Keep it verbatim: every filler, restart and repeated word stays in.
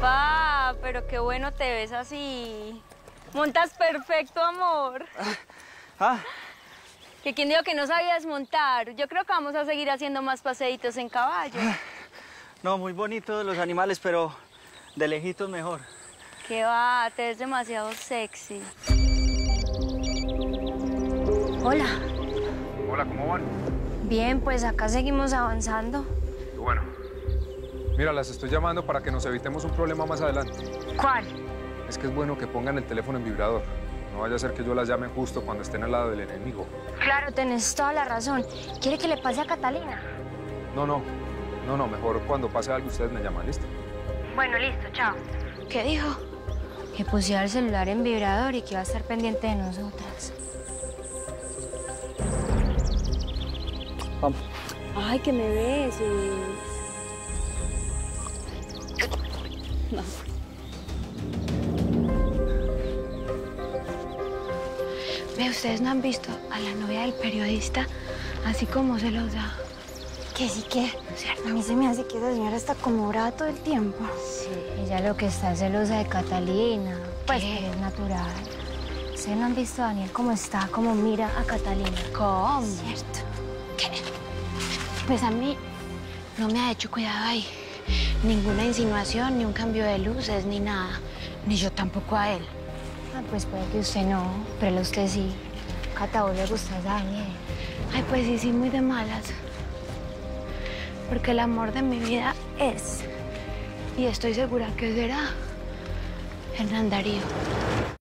Pa, pero qué bueno te ves así. Montas perfecto, amor. Ah. ¿Que quién dijo que no sabías montar? Yo creo que vamos a seguir haciendo más paseitos en caballo. No, muy bonitos los animales, pero de lejitos mejor. ¿Qué va? Te ves demasiado sexy. Hola. Hola, ¿cómo van? Bien, pues acá seguimos avanzando. Bueno. Mira, las estoy llamando para que nos evitemos un problema más adelante. ¿Cuál? Es que es bueno que pongan el teléfono en vibrador. No vaya a ser que yo las llame justo cuando estén al lado del enemigo. Claro, tenés toda la razón. ¿Quiere que le pase a Catalina? No, no. No, no. Mejor cuando pase algo ustedes me llaman, ¿listo? Bueno, listo, chao. ¿Qué dijo? Que pusiera el celular en vibrador y que iba a estar pendiente de nosotras. Vamos. Ay, que me beses. No. Ve, ustedes no han visto a la novia del periodista así como celosa. Que sí que, ¿Cierto? a mí se me hace que esa señora está como brava todo el tiempo. Sí, ella lo que está es celosa de Catalina. Pues ¿Qué? pero es natural. ¿Ustedes no han visto a Daniel cómo está, cómo mira a Catalina? ¿Cómo? Cierto. ¿Qué? Pues a mí no me ha hecho cuidado ahí. Ninguna insinuación, ni un cambio de luces, ni nada. Ni yo tampoco a él. Ah, pues puede que usted no, pero a usted sí. Cata, ¿a vos le gusta a Daniel? Ay, pues sí, sí, muy de malas. Porque el amor de mi vida es, y estoy segura que será, Hernán Darío.